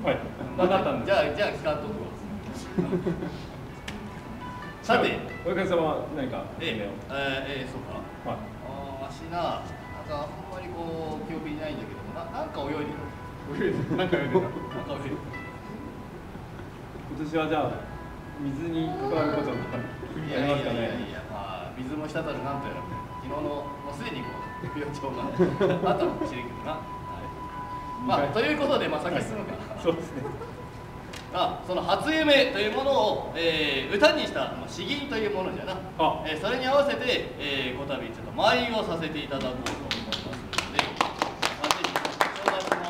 はい。分かったんです。 じゃあ聞かんとこう。さて、 おかげさま何かそうか。 はい。 わしな、なんかあんまりこう記憶にないんだけども、なんか泳いでる。 なんか言うてた。 なんか泳いでる。 今年はじゃあ水に関わることになりますかね。 まあ水も滴るなんとやら昨日のもうすでにこう病状があったのかもしれんけどな。まあということで先進むか。 そうですね。 その初夢というものを、歌にした詩吟というものじゃな。それに合わせて、こたびちょっと舞をさせていただこうと思いますので、ぜひ正月の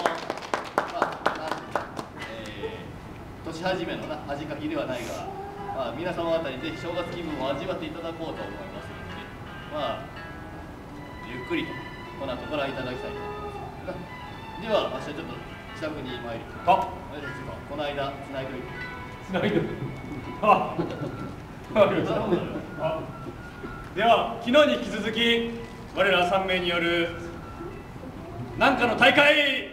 年始めの恥かきではないが、皆様方にぜひ正月気分を味わっていただこうと思いますので、ゆっくりとこの後ご覧いただきたいと思います。では、ちょっと近くに参りこの間つないでおいて。 つないで。では昨日に引き続き我ら3名による何かの大会。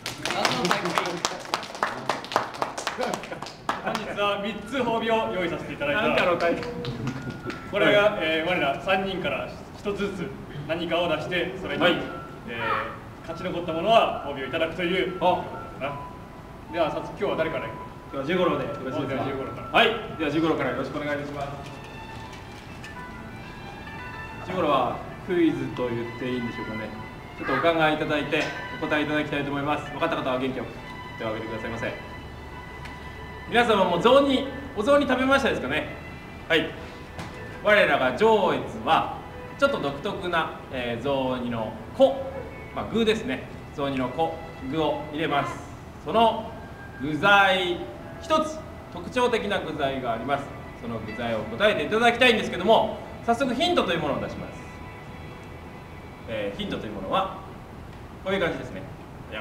本日は3つ褒美を用意させていただいた。何かの大会。これが、我ら3人から1つずつ何かを出してそれに、勝ち残ったものは褒美をいただくという。では早速今日は誰からいく？今日はジェゴロでよろしいですか？はい。ではジェゴロからよろしくお願いします。ジェゴロはクイズと言っていいんでしょうかね。ちょっとお考えいただいてお答えいただきたいと思います。分かった方は元気よく手を挙げてくださいませ。皆様もお雑煮食べましたですかね？はい。我らが上越はちょっと独特な、雑煮の粉、具ですね。雑煮の具を入れます。その具材一つ特徴的な具材があります。その具材を答えていただきたいんですけども、早速ヒントというものを出します。ヒントというものはこういう感じですね。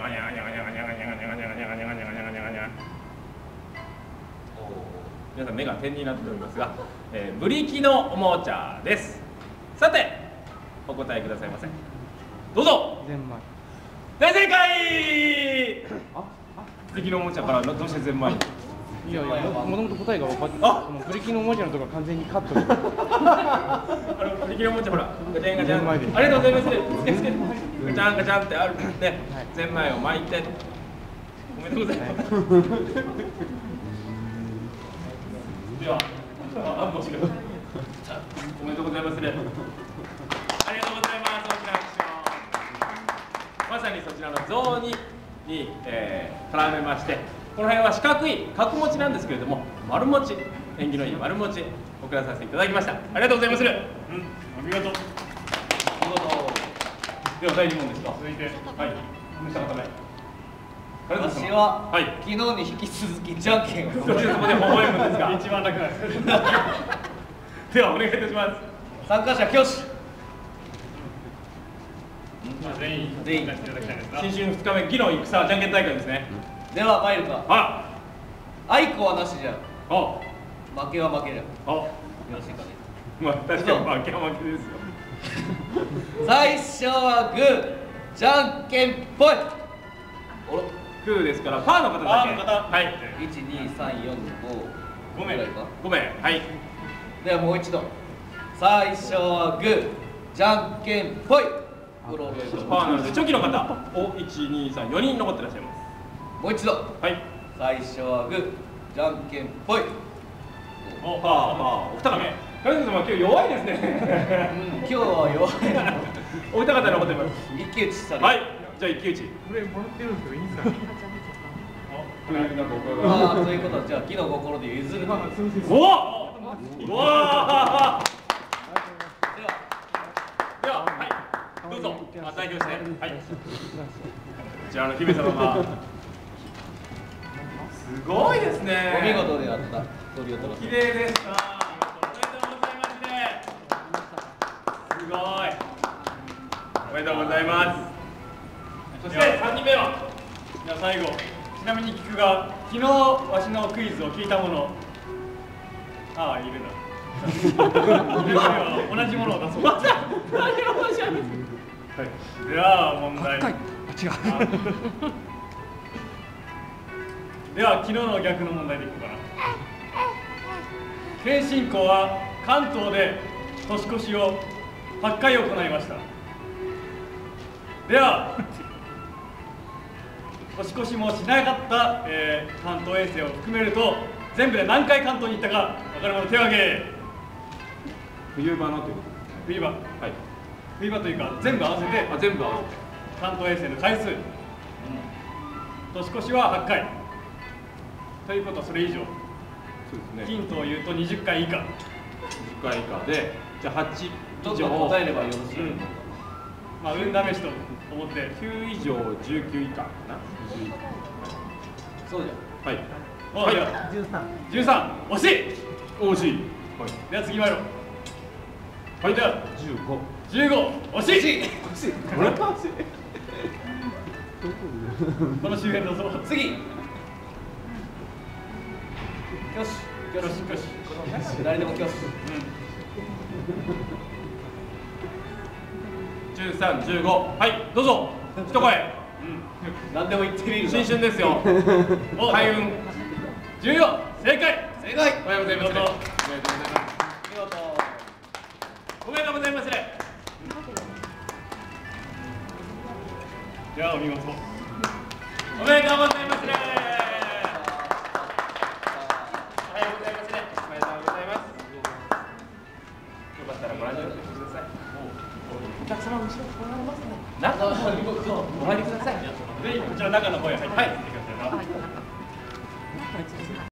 皆さん目が点になっておりますが、ブリキのおもちゃです。さてお答えくださいませ。どうぞ。大正解。ブリキのおもちゃからどうしてゼンマイ？ いやいや、もともと答えが分かって、ブリキのおもちゃのところ完全にカットで。 ブリキのおもちゃほら、ガチャンガチャン。ありがとうございます。つけガチャンガチャンってあるんで、ゼンマイを巻いて。おめでとうございます。では、おめでとうございますね。ありがとうございます。まさにそちらの雑煮に、絡めまして、この辺は四角い角餅なんですけれども、丸餅、縁起のいい丸餅送らさせていただきました。ありがとうございます。お見事。では第2問ですか。続いて、はい、下の方ね。 私は、昨日に引き続きじゃんけんを。 そこで微笑むんですか。一番楽なんです。ではお願いいたします。 参加者挙手。 全員出していただきたいですが、新春2日目、議論戦じゃんけん大会ですね。 では参るか。あいこはなしじゃ。負けは負けじゃ。よろしいかね。 確かに負けは負けですよ。 最初はグー、じゃんけんぽい。 グーですからパーの方だけ。はい。 1、2、3、4、5名か。 5名。はい。 ではもう一度。最初はグー、じゃんけんぽい。 パーなのでチョキの方、1、2、3、4人残ってらっしゃいます。 もう一度。 はい。 最初はグー、じゃんけんぽい。 パー、お二方。カズ様今日弱いですね。 今日は弱い。 お二方残ってます。 一騎打ちされ。 はい。じゃあ一騎打ち。 これもらってるんですけどいいんですか。 そういうことはじゃあ木の心で譲る。 おお。でははいどうぞ代表してはい。こちらの姫様がすごいですね。 お見事であった。 綺麗でした。すごい。おめでとうございます。そして3人目はじゃあ最後、ちなみに聞くが昨日わしのクイズを聞いたもの。ああいるな。同じものを出そう。また何をおっしゃる。では問題。違う。 では昨日の逆の問題でいこうかな。京進行は関東で年越しを8回行いました。では年越しもしなかった、関東遠征を含めると全部で何回関東に行ったか分かる者手を挙げ。 冬場のということ冬場、 はい。 冬場というか全部合わせて全部合わせて。 関東遠征の回数、年越しは8回ということはそれ以上、 そうですね。 ヒントを言うと20回以下。 10回以下で、じゃあ8以ちょっと上。 答えればよろしい、 まあ運試しと思って。 9以上19以下かな。 そうじゃん。 はい。 はい、では13、惜しい。 惜しい。はい。 では次参ろう。 はい。 では 15。 15、惜しい。 これこの周辺どうぞ。 次。よし。 よしよし。 誰でもよし。 13、15。はい、どうぞ。一声。 何でも言ってみる。 新春ですよ。 お、 開運。 14、正解。 正解。 おはようございます。 おめでとうおめでとうございます。 見事。 おめでとうございます。 いや、お見事。 おめでとうございます。おはようございます。おめでとうございます。よかったらご覧になってください。お客様後ろ来られますね。中の方にお入りください。 ぜひこちら中の方へ入ってきてくださいな。